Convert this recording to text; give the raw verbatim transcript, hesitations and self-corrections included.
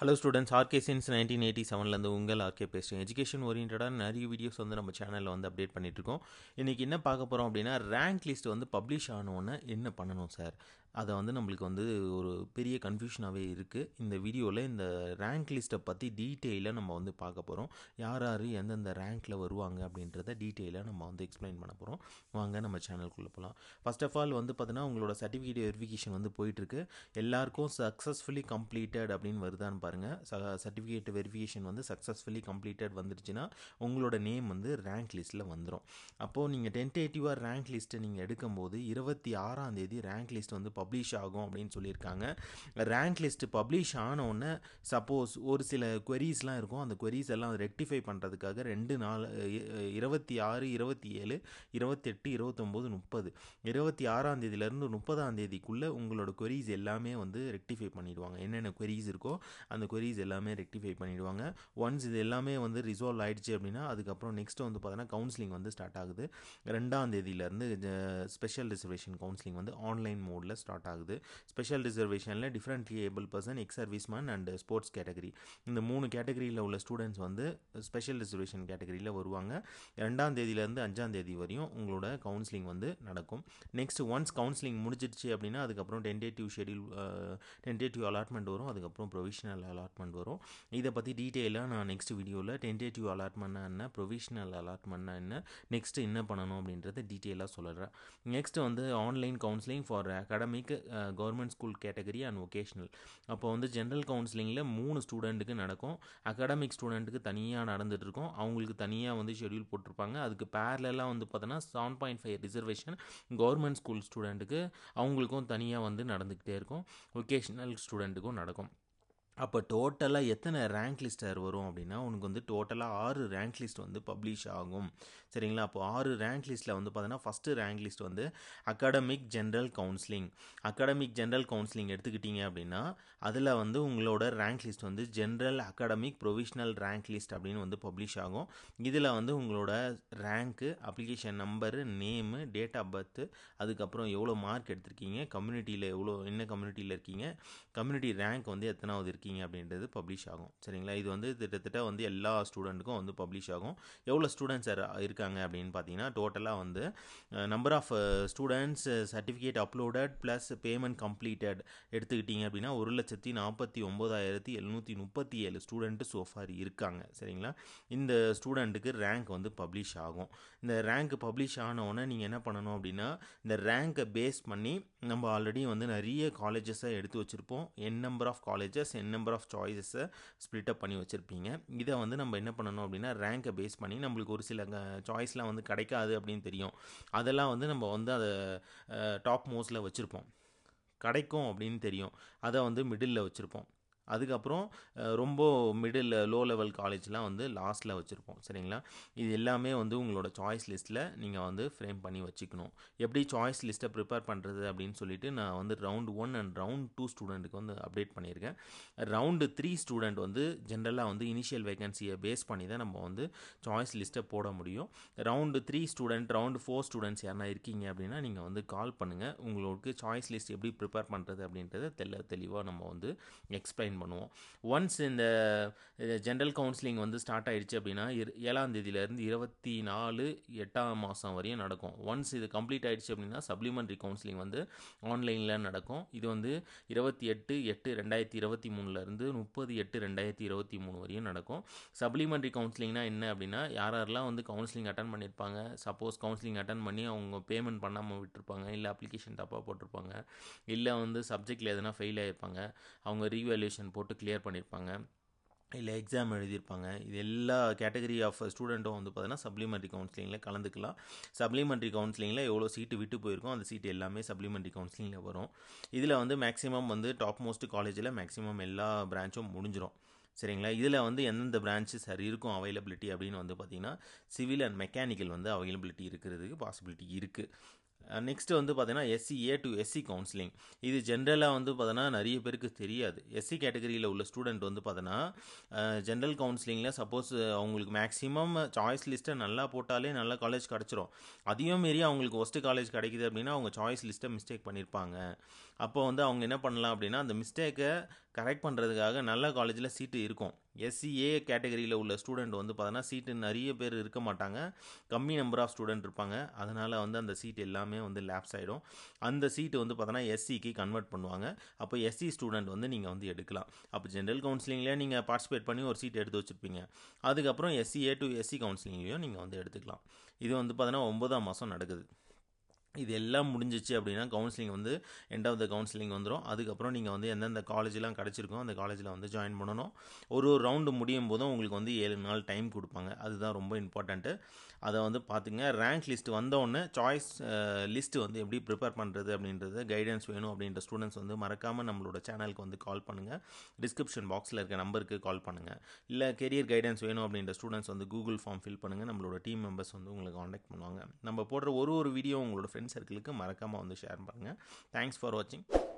Hello students, RK since nineteen eighty செவன்லேருந்து உங்கள் RK பேசுகிறேன். எஜுகேஷன் ஓரியன்டாக நிறைய வீடியோஸ் வந்து நம்ம சேனலில் வந்து அப்டேட் பண்ணிகிட்ருக்கோம். இன்றைக்கி என்ன பார்க்க போகிறோம் அப்படின்னா, ரேங்க் லிஸ்ட் வந்து பப்ளிஷ் ஆனோன்னே என்ன பண்ணணும் சார், அதை வந்து நம்மளுக்கு வந்து ஒரு பெரிய கன்ஃபியூஷனாகவே இருக்குது. இந்த வீடியோவில் இந்த ரேங்க் லிஸ்ட்டை பற்றி டீட்டெயிலாக நம்ம வந்து பார்க்க போகிறோம். யார் யார் எந்தெந்த ரேங்க்கில் வருவாங்க அப்படின்றத டீட்டெயிலாக நம்ம வந்து எக்ஸ்பிளைன் பண்ண போகிறோம். வாங்க நம்ம சேனலுக்குள்ளே போகலாம். ஃபர்ஸ்ட் ஆஃப் ஆல் வந்து பார்த்தீங்கன்னா, உங்களோட சர்டிஃபிகேட் வெரிஃபிகேஷன் வந்து போயிட்டுருக்கு. எல்லாருக்கும் சக்ஸஸ்ஃபுல்லி கம்ப்ளீட்டட் அப்படின்னு வருதான்னு பாருங்கள். சர்டிஃபிகேட் வெரிஃபிகேஷன் வந்து சக்ஸஸ்ஃபுல்லி கம்ப்ளீட்டட் வந்துருச்சுன்னா உங்களோட நேம் வந்து ரேங்க் லிஸ்ட்டில் வந்துடும். அப்போது நீங்கள் டென்டேட்டிவாக ரேங்க் லிஸ்ட்டை நீங்கள் எடுக்கும்போது இருபத்தி ஆறாம் தேதி ரேங்க் லிஸ்ட் வந்து பப்ளிஷ் ஆகும் அப்படின்னு சொல்லியிருக்காங்க. ரேங்க் லிஸ்ட் பப்ளிஷ் ஆனோடனே சப்போஸ் ஒரு சில queries-லாம் இருக்கும். அந்த queries எல்லாம் ரெக்டிஃபை பண்ணுறதுக்காக ரெண்டு நாள் இருபத்தி ஆறு இருபத்தி ஏழு இருபத்தெட்டு இருபத்தொம்போது முப்பது இருபத்தி ஆறாம் தேதியிலேருந்து முப்பதாம் தேதிக்குள்ளே உங்களோட queries எல்லாமே வந்து ரெக்டிஃபை பண்ணிடுவாங்க. என்னென்ன queries இருக்கோ அந்த queries எல்லாமே ரெக்டிஃபை பண்ணிடுவாங்க. ஒன்ஸ் இது எல்லாமே வந்து ரிசால்வ் ஆகிடுச்சு அப்படின்னா அதுக்கப்புறம் நெக்ஸ்ட் வந்து பார்த்தோன்னா கவுன்சிலிங் வந்து ஸ்டார்ட் ஆகுது. ரெண்டாம் தேதியிலேருந்து ஸ்பெஷல் ரிசர்வேஷன் கவுன்சிலிங் வந்து ஆன்லைன் மோடில் ஸ்டார்ட் ஆகுது. ஸ்பெஷல் ரிசர்வேஷனில் differently able person, ex serviceman and sports category, இந்த மூணு கேட்டகரியில் உள்ள ஸ்டூடெண்ட்ஸ் வந்து ஸ்பெஷல் ரிசர்வேஷன் கேட்டகரியில் வருவாங்க. ரெண்டாம் தேதியிலேருந்து அஞ்சாம் தேதி வரையும் உங்களோட கவுன்சிலிங் வந்து நடக்கும். நெக்ஸ்ட் ஒன்ஸ் கவுன்சிலிங் முடிஞ்சிடுச்சு அப்படின்னா அதுக்கப்புறம் டென்டேட்டிவ் ஷெடியூல் டென்டேட்டிவ் அலாட்மெண்ட் வரும். அதுக்கப்புறம் ப்ரொவிஷனல் அலாட்மெண்ட் வரும். இதை பற்றி டீட்டெயிலாக நான் நெக்ஸ்ட் வீடியோவில் டென்டேட்டிவ் அலாட்மெண்ட்னா என்ன, ப்ரொவிஷனல் அலாட்மெண்ட்னா என்ன, நெக்ஸ்ட் என்ன பண்ணணும் அப்படின்றத டீட்டெயிலாக சொல்கிறேன். நெக்ஸ்ட் வந்து online counselling for academic government school category and vocational. அப்போ வந்து ஜென்ரல் கவுன்சிலிங்கில் மூணு ஸ்டூடெண்ட்டுக்கு நடக்கும். அகாடமிக் ஸ்டூடெண்ட்டுக்கு தனியாக நடந்துட்டு இருக்கும். அவங்களுக்கு தனியாக வந்து ஷெடியூல் போட்டிருப்பாங்க. அதுக்கு பேரலாக வந்து பார்த்தோன்னா seven point five reservation government school ஸ்டூடெண்ட்டுக்கு அவங்களுக்கும் தனியாக வந்து நடந்துக்கிட்டே இருக்கும். வொகேஷ்னல் ஸ்டூடெண்ட்டுக்கும் நடக்கும். அப்போ டோட்டலாக எத்தனை ரேங்க் லிஸ்டர் வரும் அப்படின்னா உனக்கு வந்து டோட்டலாக ஆறு ரேங்க் லிஸ்ட் வந்து பப்ளிஷ் ஆகும். சரிங்களா? அப்போ ஆறு ரேங்க் லிஸ்ட்டில் வந்து பார்த்தீங்கன்னா ஃபஸ்ட்டு ரேங்க் லிஸ்ட் வந்து academic general counselling. Academic general counselling எடுத்துக்கிட்டிங்க அப்படின்னா அதில் வந்து உங்களோட ரேங்க் லிஸ்ட் வந்து general academic provisional rank list அப்படின்னு வந்து பப்ளிஷ் ஆகும். இதில் வந்து உங்களோட rank, application number, name, date of birth, அதுக்கப்புறம் எவ்வளோ மார்க் எடுத்திருக்கீங்க, கம்யூனிட்டியில் எவ்வளோ என்ன கம்யூனிட்டியில் இருக்கீங்க, கம்யூனிட்டி ரேங்க் வந்து எத்தனாவது இருக்கீங்க அப்படின்றது பப்ளிஷ் ஆகும். சரிங்களா? இது வந்து கிட்டத்தட்ட வந்து எல்லா ஸ்டூடெண்ட்டுக்கும் வந்து பப்ளிஷ் ஆகும். எவ்வளோ ஸ்டூடெண்ட்ஸ் இருக்காங்க அப்படின்னு பார்த்தீங்கன்னா டோட்டலாக வந்து number of students certificate uploaded plus payment completed எடுத்துக்கிட்டிங்க அப்படின்னா ஒரு லட்சத்தி நாற்பத்தி ஒம்பதாயிரத்தி எழுநூற்றி முப்பத்தி ஏழு ஸ்டூடெண்ட்டு சோஃபார் இருக்காங்க. சரிங்களா? இந்த ஸ்டூடெண்ட்டுக்கு ரேங்க் வந்து பப்ளிஷ் ஆகும். இந்த ரேங்க் பப்ளிஷ் ஆனவுடனே நீங்கள் என்ன பண்ணணும் அப்படின்னா இந்த ரேங்கை பேஸ் பண்ணி நம்ம ஆல்ரெடி வந்து நிறைய காலேஜஸை எடுத்து வச்சுருப்போம். N number of colleges, n number of சாய்ஸஸை ஸ்ப்ளிட்டப் பண்ணி வச்சுருப்பீங்க. இதை வந்து நம்ம என்ன பண்ணணும் அப்படின்னா ரேங்கை பேஸ் பண்ணி நம்மளுக்கு ஒரு சில சாய்ஸ்லாம் வந்து கிடைக்காது அப்படின்னு தெரியும். அதெல்லாம் வந்து நம்ம வந்து அதை டாப் மோஸ்ட்டில் வச்சுருப்போம். கிடைக்கும் அப்படின்னு தெரியும், அதை வந்து மிடில் வச்சுருப்போம். அதுக்கப்புறம் ரொம்ப மிடில் லோ லெவல் காலேஜ்லாம் வந்து லாஸ்ட்டில் வச்சுருப்போம். சரிங்களா? இது எல்லாமே வந்து உங்களோட சாய்ஸ் லிஸ்ட்டில் நீங்கள் வந்து ஃப்ரேம் பண்ணி வச்சுக்கணும். எப்படி சாய்ஸ் லிஸ்ட்டை ப்ரிப்பேர் பண்ணுறது அப்படின்னு சொல்லிட்டு நான் வந்து round one and round two ஸ்டூடெண்ட்டுக்கு வந்து அப்டேட் பண்ணியிருக்கேன். ரவுண்டு த்ரீ ஸ்டூடெண்ட் வந்து ஜென்ரலாக வந்து இனிஷியல் வேகன்சியை பேஸ் பண்ணி தான் நம்ம வந்து சாய்ஸ் லிஸ்ட்டை போட முடியும். Round three student, round four students யாரா இருக்கீங்க அப்படின்னா நீங்கள் வந்து கால் பண்ணுங்கள். உங்களுக்கு சாய்ஸ் லிஸ்ட் எப்படி ப்ரிப்பேர் பண்ணுறது அப்படின்றத தெல்ல தெளிவாக நம்ம வந்து எக்ஸ்பிளைன் பண்ணுவோம். ஒன்ஸ் இந்த ஜென்ரல் கவுன்சிலிங் வந்து ஸ்டார்ட் ஆயிடுச்சு அப்படின்னா ஏழாம் தேதியிலேருந்து இருபத்தி நாலு எட்டாம் மாதம் வரையும் நடக்கும். ஒன்ஸ் இது கம்ப்ளீட் ஆயிடுச்சு அப்படின்னா சப்ளிமெண்ட்ரி கவுன்சிலிங் வந்து ஆன்லைனில் நடக்கும். இது வந்து இருபத்தி எட்டு எட்டு ரெண்டாயிரத்தி இருபத்தி மூணுலேருந்து முப்பது எட்டு ரெண்டாயிரத்தி இருபத்தி மூணு வரையும் நடக்கும். சப்ளிமெண்ட்ரி கவுன்சிலிங்னா என்ன அப்படின்னா யார் யாரெல்லாம் வந்து கவுன்சிலிங் அட்டன் பண்ணியிருப்பாங்க, சப்போஸ் கவுன்சிலிங் அட்டன் பண்ணி அவங்க பேமெண்ட் பண்ணாமல் விட்டுருப்பாங்க, இல்லை அப்ளிகேஷன் தப்பாக போட்டிருப்பாங்க, இல்லை வந்து சப்ஜெக்டில் எதனா ஃபெயில் ஆகிருப்பாங்க, அவங்க ரீவேல்யூஷன் போட்டு கிளியர் பண்ணியிருப்பாங்க, இல்லை எக்ஸாம் எழுதியிருப்பாங்க, இது எல்லா கேட்டகரி ஆஃப் ஸ்டூடெண்ட்டும் வந்து பார்த்தீங்கன்னா சப்ளிமெண்ட்ரி கவுன்சிலிங்கில் கலந்துக்கலாம். சப்ளிமெண்ட்ரி கவுன்சிலிங்கில் எவ்வளோ சீட்டு விட்டு போயிருக்கோம் அந்த சீட்டு எல்லாமே சப்ளிமெண்ட்ரி கவுன்சிலிங்கில் வரும். இதில் வந்து மேக்ஸிமம் வந்து டாப் மோஸ்ட் காலேஜில் மேக்ஸிமம் எல்லா பிரான்ச்சும் முடிஞ்சிடும். சரிங்களா? இதில் வந்து எந்தெந்த பிரான்ச்சு சரி இருக்கும் அவைலபிலிட்டி அப்படின்னு வந்து பார்த்திங்கன்னா சிவில் அண்ட் மெக்கானிக்கல் வந்து அவைலபிலிட்டி இருக்கிறதுக்கு பாசிபிலிட்டி இருக்குது. நெக்ஸ்ட்டு வந்து பார்த்தீங்கன்னா எஸ்சிஏ டு எஸ்சி கவுன்சிலிங். இது ஜென்ரலாக வந்து பார்த்தோன்னா நிறைய பேருக்கு தெரியாது. எஸ்சி கேட்டகரியில் உள்ள ஸ்டூடெண்ட் வந்து பார்த்தோன்னா ஜென்ரல் கவுன்சிலிங்கில் சப்போஸ் அவங்களுக்கு மேக்ஸிமம் சாய்ஸ் லிஸ்ட்டை நல்லா போட்டாலே நல்ல காலேஜ் கிடச்சிரும். அதையும் மீறி அவங்களுக்கு ஒஸ்ட்டு காலேஜ் கிடைக்குது அப்படின்னா அவங்க சாய்ஸ் லிஸ்ட்டை மிஸ்டேக் பண்ணியிருப்பாங்க. அப்போ வந்து அவங்க என்ன பண்ணலாம் அப்படின்னா அந்த மிஸ்டேக்கை கரெக்ட் பண்ணுறதுக்காக நல்ல காலேஜில் சீட்டு இருக்கும். எஸ்சிஏ கேட்டகரியில் உள்ள ஸ்டூடெண்ட் வந்து பார்த்தோன்னா சீட்டு நிறைய பேர் இருக்க மாட்டாங்க, கம்மி நம்பர் ஆஃப் ஸ்டூடெண்ட் இருப்பாங்க. அதனால் வந்து அந்த சீட் எல்லாமே வந்து லேப்ஸ் ஆகிடும். அந்த சீட்டு வந்து பார்த்தோன்னா எஸ்சிக்கு கன்வெர்ட் பண்ணுவாங்க. அப்போ எஸ்சி ஸ்டூடெண்ட் வந்து நீங்கள் வந்து எடுக்கலாம். அப்போ ஜென்ரல் கவுன்சிலிங்லேயே நீங்கள் பார்ட்டிசிபேட் பண்ணி ஒரு சீட் எடுத்து வச்சுருப்பீங்க. அதுக்கப்புறம் எஸ்சிஏ டு எஸ்சி கவுன்சிலிங்லேயும் நீங்கள் வந்து எடுத்துக்கலாம். இது வந்து பார்த்தோன்னா ஒன்பதாம் மாதம் நடக்குது. இது எல்லாம் முடிஞ்சிச்சு அப்படின்னா கவுன்சிலிங் வந்து எண்ட் ஆஃப் த கவுன்சிலிங் வந்துடும். அதுக்கப்புறம் நீங்கள் வந்து எந்தெந்த காலேஜெலாம் கிடச்சிருக்கோம் அந்த காலேஜில் வந்து ஜாயின் பண்ணணும். ஒரு ஒரு ரவுண்டு முடியும் போதும் உங்களுக்கு வந்து ஏழு நாள் டைம் கொடுப்பாங்க. அதுதான் ரொம்ப இம்பார்ட்டண்ட்டு. அதை வந்து பார்த்துங்க. ரேங்க் லிஸ்ட் வந்தோடனே சாய்ஸ் லிஸ்ட்டு வந்து எப்படி ப்ரிப்பேர் பண்ணுறது அப்படின்றது கைடன்ஸ் வேணும் அப்படின்ற ஸ்டூடெண்ட்ஸ் வந்து மறக்காமல் நம்மளோட சேனலுக்கு வந்து கால் பண்ணுங்கள். டிஸ்கிரிப்ஷன் பாக்ஸில் இருக்க நம்பருக்கு கால் பண்ணுங்கள். இல்லை கெரியர் கைடன்ஸ் வேணும் அப்படின்ற ஸ்டூடெண்ட்ஸ் வந்து கூகுள் ஃபார்ம் ஃபில் பண்ணுங்கள். நம்மளோட டீம் மெம்பர்ஸ் வந்து உங்களுக்கு காண்டாக்ட் பண்ணுவாங்க. நம்ம போடுற ஒரு ஒரு வீடியோ உங்களோட ஃப்ரெண்ட் சர்க்கிளுக்கு மறக்காமல் வந்து ஷேர் பண்ணுங்கள். தேங்க்ஸ் ஃபார் வாட்சிங்.